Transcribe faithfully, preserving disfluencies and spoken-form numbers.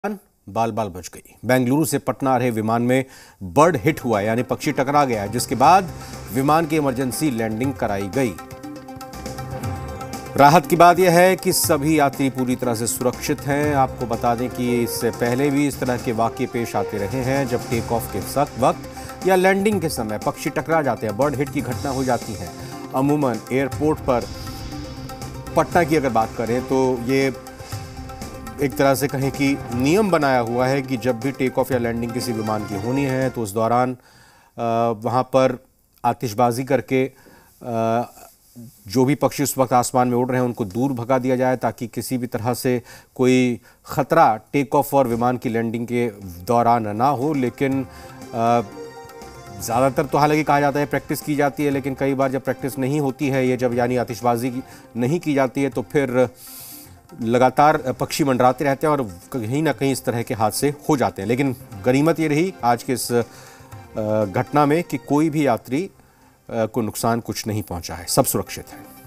बाल बाल बच गई। बेंगलुरु से पटना आ रहे विमान में बर्ड हिट हुआ, यानी पक्षी टकरा गया, जिसके बाद विमान की इमरजेंसी लैंडिंग कराई गई। राहत की बात यह है कि सभी यात्री पूरी तरह से सुरक्षित हैं। आपको बता दें कि इससे पहले भी इस तरह के वाकये पेश आते रहे हैं, जब टेक ऑफ के सख्त वक्त या लैंडिंग के समय पक्षी टकरा जाते हैं, बर्ड हिट की घटना हो जाती है। अमूमन एयरपोर्ट पर पटना की अगर बात करें तो ये एक तरह से कहें कि नियम बनाया हुआ है कि जब भी टेक ऑफ या लैंडिंग किसी विमान की होनी है तो उस दौरान वहाँ पर आतिशबाजी करके आ, जो भी पक्षी उस वक्त आसमान में उड़ रहे हैं उनको दूर भगा दिया जाए, ताकि किसी भी तरह से कोई ख़तरा टेक ऑफ और विमान की लैंडिंग के दौरान ना हो। लेकिन ज़्यादातर तो हालांकि कहा जाता है प्रैक्टिस की जाती है, लेकिन कई बार जब प्रैक्टिस नहीं होती है, ये जब यानी आतिशबाजी नहीं की जाती है, तो फिर लगातार पक्षी मंडराते रहते हैं और कहीं ना कहीं इस तरह के हादसे हो जाते हैं। लेकिन गनीमत ये रही आज के इस घटना में कि कोई भी यात्री को नुकसान कुछ नहीं पहुंचा है, सब सुरक्षित है।